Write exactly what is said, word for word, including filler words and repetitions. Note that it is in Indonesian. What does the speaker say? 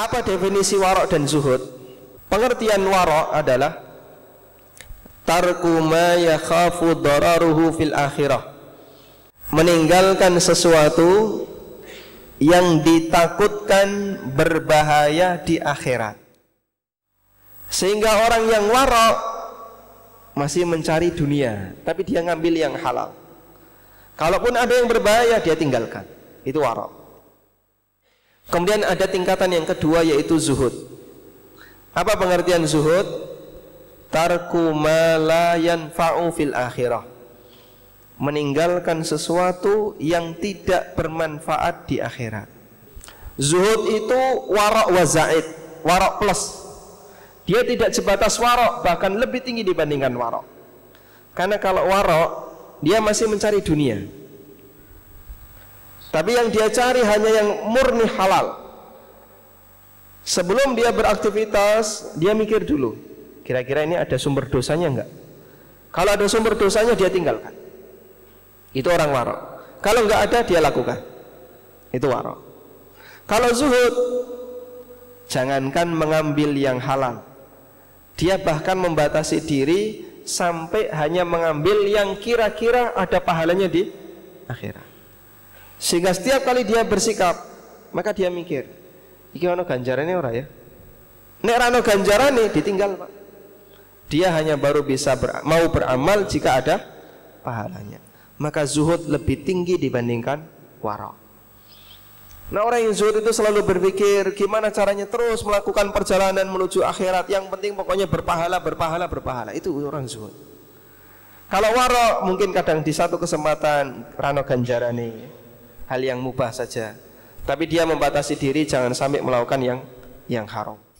Apa definisi warok dan zuhud? Pengertian warok adalah tarku ma yakhafu dararuhu fil akhirah, meninggalkan sesuatu yang ditakutkan berbahaya di akhirat. Sehingga orang yang warok masih mencari dunia, tapi dia ngambil yang halal. Kalaupun ada yang berbahaya, dia tinggalkan. Itu warok. Kemudian ada tingkatan yang kedua, yaitu zuhud. Apa pengertian zuhud? Tarku ma la yanfa'u fil akhirah, meninggalkan sesuatu yang tidak bermanfaat di akhirat. Zuhud itu warok wa zaid, warok plus. Dia tidak sebatas warok, bahkan lebih tinggi dibandingkan warok. Karena kalau warok, dia masih mencari dunia, tapi yang dia cari hanya yang murni halal. Sebelum dia beraktivitas, dia mikir dulu, kira-kira ini ada sumber dosanya enggak? Kalau ada sumber dosanya, dia tinggalkan. Itu orang warok. Kalau enggak ada, dia lakukan. Itu warok. Kalau zuhud, jangankan mengambil yang halal, dia bahkan membatasi diri sampai hanya mengambil yang kira-kira ada pahalanya di akhirat. Sehingga setiap kali dia bersikap, maka dia mikir, iki ono ganjarane ora ya? Nek ora ono ganjarane, ditinggal, Pak. Dia hanya baru bisa ber, mau beramal jika ada pahalanya. Maka zuhud lebih tinggi dibandingkan warok. Nah, orang yang zuhud itu selalu berpikir gimana caranya terus melakukan perjalanan menuju akhirat. Yang penting pokoknya berpahala, berpahala, berpahala. Itu orang zuhud. Kalau warok mungkin kadang di satu kesempatan rano ganjarane, hal yang mubah saja, tapi dia membatasi diri jangan sampai melakukan yang yang haram.